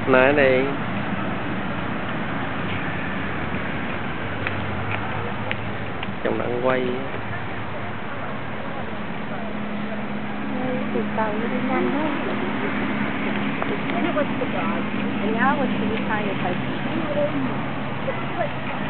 Nói đi. Trong nắng quay. Từ tàu đi nhanh đó. And that was the dog. And now it's the retired husband.